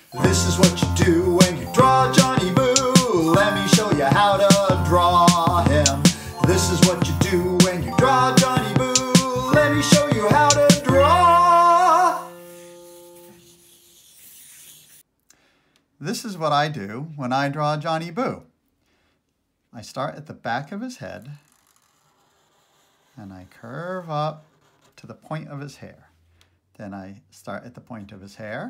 This is what you do when you draw Johnny Boo. Let me show you how to draw him. This is what you do when you draw Johnny Boo. Let me show you how to draw. This is what I do when I draw Johnny Boo. I start at the back of his head and I curve up to the point of his hair. Then I start at the point of his hair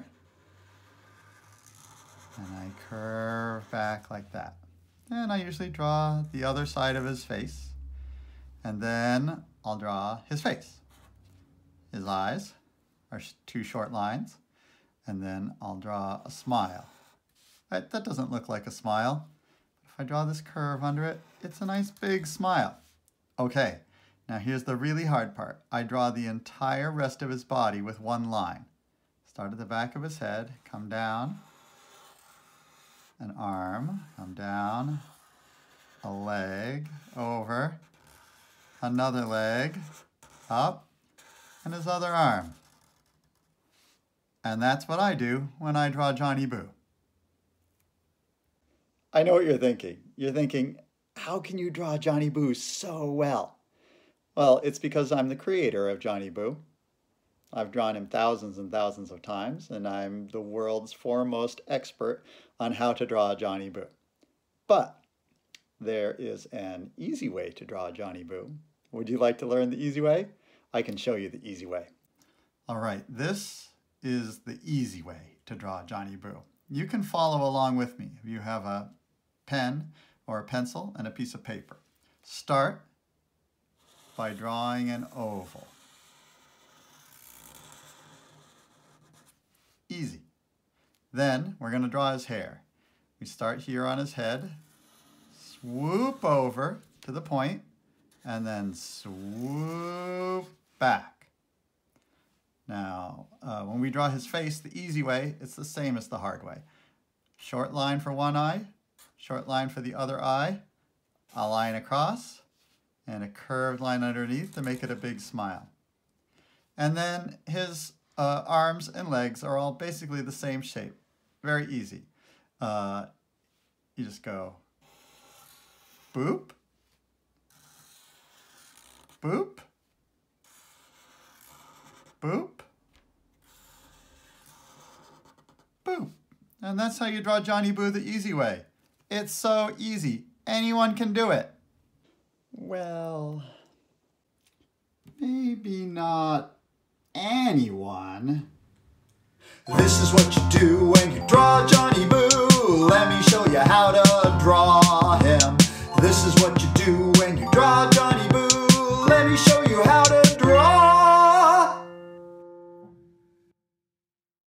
and I curve back like that. And I usually draw the other side of his face, and then I'll draw his face. His eyes are two short lines, and then I'll draw a smile. That doesn't look like a smile. If I draw this curve under it, it's a nice big smile. Okay, now here's the really hard part. I draw the entire rest of his body with one line. Start at the back of his head, come down, an arm, come down, a leg, over, another leg, up, and his other arm. And that's what I do when I draw Johnny Boo. I know what you're thinking. You're thinking, how can you draw Johnny Boo so well? Well, it's because I'm the creator of Johnny Boo. I've drawn him thousands and thousands of times, and I'm the world's foremost expert on how to draw Johnny Boo. But there is an easy way to draw Johnny Boo. Would you like to learn the easy way? I can show you the easy way. All right, this is the easy way to draw Johnny Boo. You can follow along with me if you have a pen or a pencil and a piece of paper. Start by drawing an oval. Easy. Then we're going to draw his hair. We start here on his head, swoop over to the point, and then swoop back. Now, when we draw his face the easy way, it's the same as the hard way. Short line for one eye, short line for the other eye, a line across, and a curved line underneath to make it a big smile. And then his arms and legs are all basically the same shape. Very easy. You just go boop, boop, boop, boop. And that's how you draw Johnny Boo the easy way. It's so easy. Anyone can do it. Well, maybe not anyone. This is what you do when you draw Johnny Boo. Let me show you how to draw him. This is what you do when you draw Johnny Boo. Let me show you how